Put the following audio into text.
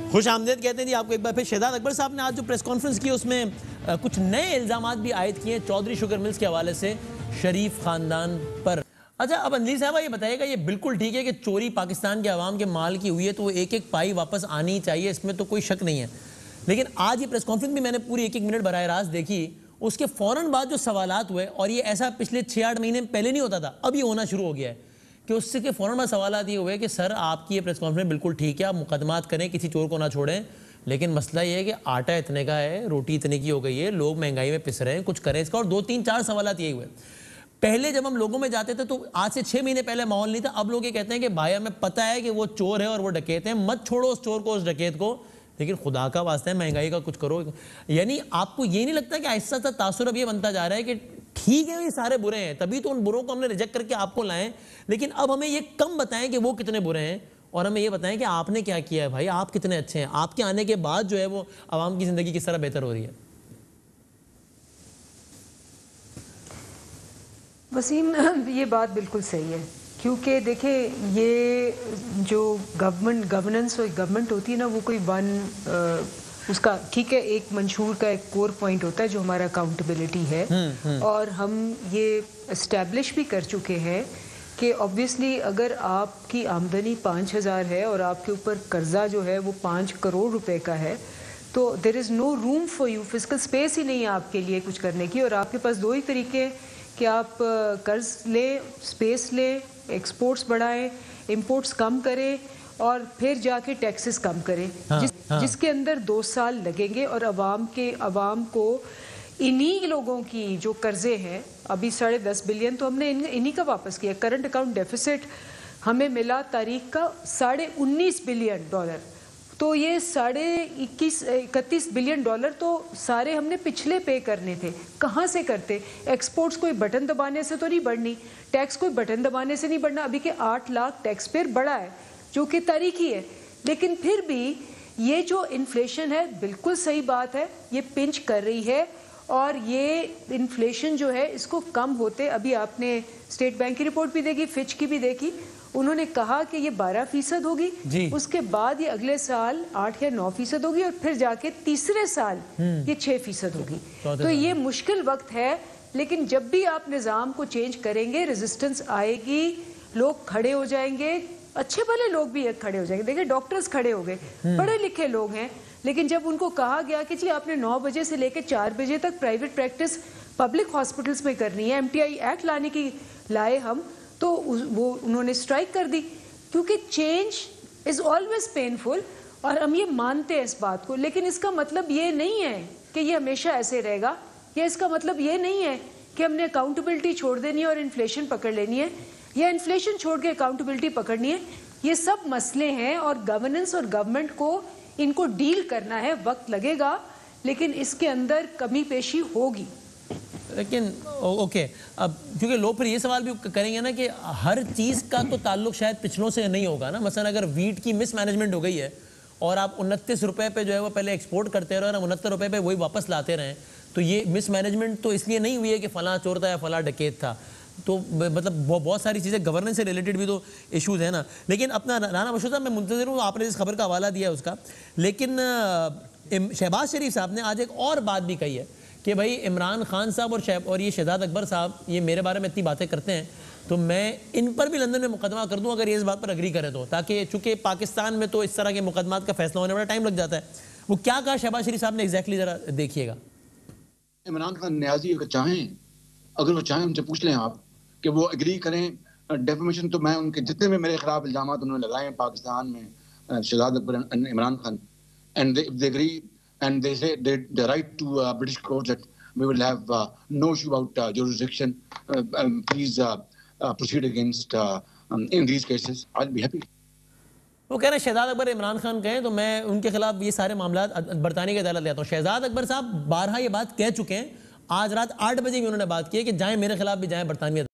खुश आमदेद कहते हैं जी आपको एक बार फिर। शहजाद अकबर साहब ने आज जो प्रेस कॉन्फ्रेंस की उसमें कुछ नए इल्ज़ामात भी आयद किए हैं चौधरी शुगर मिल्स के हवाले से शरीफ ख़ानदान पर। अच्छा, अब अंजलि साहबा ये बताइएगा, ये बिल्कुल ठीक है कि चोरी पाकिस्तान के अवाम के माल की हुई है तो वो एक एक पाई वापस आनी ही चाहिए, इसमें तो कोई शक नहीं है। लेकिन आज ये प्रेस कॉन्फ्रेंस भी मैंने पूरी एक एक मिनट बराह रास्त देखी, उसके फ़ौरन बाद जो सवालात हुए, और ये ऐसा पिछले 6-8 महीने पहले नहीं होता था, अब ये होना शुरू हो गया है कि उससे के फ़ौरन बाद सवाल ये हुए कि सर आपकी ये प्रेस कॉन्फ्रेंस बिल्कुल ठीक है, आप मुकदमात करें, किसी चोर को ना छोड़ें, लेकिन मसला ये है कि आटा इतने का है, रोटी इतने की हो गई है, लोग महंगाई में पिस रहे हैं, कुछ करें इसका। और 2-3-4 सवालात यही हुए। पहले जब हम लोगों में जाते थे तो आज से 6 महीने पहले माहौल नहीं था, अब लोग ये कहते हैं कि भाई हमें पता है कि वो चोर है और वो डकैत है, मत छोड़ो उस चोर को, उस डकैत को, लेकिन खुदा का वास्ता है महंगाई का कुछ करो। यानी आपको ये नहीं लगता कि आहिस्ता आहिस्ता तासुर अब ये बनता जा रहा है कि ठीक है ये सारे बुरे हैं, तभी तो उन बुरों को हमने रिजेक्ट करके आपको लाएं, लेकिन अब हमें ये कम बताएं कि वो कितने बुरे हैं और हमें ये बताएं कि आपने क्या किया है, भाई आप कितने अच्छे हैं, आपके आने के बाद जो है वो आवाम की ज़िंदगी किस तरह बेहतर हो रही है। वसीम, ये बात बिल्कुल सही है, क्योंकि देखिए ये जो गवर्नेंस और गवर्नमेंट होती है ना, वो कोई उसका ठीक है, एक मंशूर का एक कोर पॉइंट होता है जो हमारा अकाउंटेबिलिटी है। और हम ये इस्टेब्लिश भी कर चुके हैं कि ऑब्वियसली अगर आपकी आमदनी 5,000 है और आपके ऊपर कर्जा जो है वो 5 करोड़ रुपए का है, तो there is no room for you, physical space ही नहीं है आपके लिए कुछ करने की। और आपके पास दो ही तरीके कि आप कर्ज लें, स्पेस लें, एक्सपोर्ट्स बढ़ाएं, इंपोर्ट्स कम करें और फिर जाके टैक्सेस कम करें। जिसके अंदर 2 साल लगेंगे और अवाम को इन्हीं लोगों की जो कर्जे हैं, अभी 10.5 बिलियन तो हमने इन्हीं का वापस किया। करंट अकाउंट डेफिसिट हमें मिला तारीख का $19.5 बिलियन, तो ये $31 बिलियन तो सारे हमने पिछले पे करने थे। कहाँ से करते? एक्सपोर्ट्स कोई बटन दबाने से तो नहीं बढ़नी, टैक्स कोई बटन दबाने से नहीं बढ़ना। अभी के 8 लाख टैक्स पेयर बढ़ा है जो कि तारीखी है, लेकिन फिर भी ये जो इन्फ्लेशन है, बिल्कुल सही बात है, ये पिंच कर रही है। और ये इन्फ्लेशन जो है इसको कम होते, अभी आपने स्टेट बैंक की रिपोर्ट भी देखी, फिच की भी देखी, उन्होंने कहा कि ये 12% होगी, उसके बाद ये अगले साल 8 या 9% होगी और फिर जाके तीसरे साल ये 6% होगी। तो ये मुश्किल वक्त है, लेकिन जब भी आप निज़ाम को चेंज करेंगे रेजिस्टेंस आएगी, लोग खड़े हो जाएंगे, अच्छे भले लोग भी खड़े हो जाएंगे। देखिए डॉक्टर्स खड़े हो गए, पढ़े लिखे लोग हैं, लेकिन जब उनको कहा गया कि जी आपने 9 बजे से लेकर 4 बजे तक प्राइवेट प्रैक्टिस पब्लिक हॉस्पिटल्स में करनी है, MTI एक्ट लाने की लाए हम, तो वो उन्होंने स्ट्राइक कर दी, क्योंकि चेंज इज़ ऑलवेज पेनफुल और हम ये मानते हैं इस बात को। लेकिन इसका मतलब ये नहीं है कि ये हमेशा ऐसे रहेगा, या इसका मतलब ये नहीं है कि हमने अकाउंटेबिलिटी छोड़ देनी है और इन्फ्लेशन पकड़ लेनी है, या इन्फ्लेशन छोड़ के अकाउंटेबिलिटी पकड़नी है। ये सब मसले हैं और गवर्नेंस और गवर्नमेंट को इनको डील करना है, वक्त लगेगा, लेकिन इसके अंदर कमी पेशी होगी। लेकिन ओके, अब क्योंकि लोग फिर ये सवाल भी करेंगे ना कि हर चीज़ का तो ताल्लुक शायद पिछलों से नहीं होगा ना। मसलन अगर वीट की मिसमैनेजमेंट हो गई है और आप 29 रुपये पे जो है वो पहले एक्सपोर्ट करते रहे और 69 रुपये पे वही वापस लाते रहें, तो ये मिसमैनेजमेंट तो इसलिए नहीं हुई है कि फ़लाँ चोर था या फ़लाँ डकैत था। तो मतलब बहुत सारी चीज़ें गवर्नेंस से रिलेटेड भी तो इश्यूज़ है ना। लेकिन अपना राना बशीर साहब, मैं मुंतज़िर हूँ, आपने इस खबर का हवाला दिया है उसका, लेकिन शहबाज शरीफ साहब ने आज एक और बात भी कही है कि भाई इमरान खान साहब और ये शहजाद अकबर साहब ये मेरे बारे में इतनी बातें करते हैं, तो मैं इन पर भी लंदन में मुकदमा कर दूं अगर ये इस बात पर अग्री करें तो, ताकि चूँकि पाकिस्तान में तो इस तरह के मुकदमात का फैसला होने में बड़ा टाइम लग जाता है। वो क्या कहा शहबाज शरीफ साहब ने एग्जैक्टली, ज़रा देखिएगा। इमरान खान न्याजी अगर चाहें उनसे पूछ लें आप कि वो एग्री करें डेफेमेशन, तो मैं उनके जितने भी मेरे खिलाफ इल्जाम उन्होंने लगाए हैं पाकिस्तान में Shahzad Akbar Imran Khan, and they agree and they say they write to British courts that we will have no issue about jurisdiction, please proceed against in these cases, I'll be happy. वो कह रहे हैं शहजाद अकबर इमरान खान कहें तो मैं उनके खिलाफ ये सारे मामला बरतानी की अदालत लेता हूँ। शहजाद अकबर साहब 12 ये बात कह चुके हैं, आज रात 8 बजे भी उन्होंने बात की है कि जाएं मेरे खिलाफ भी जाएं बरतानी।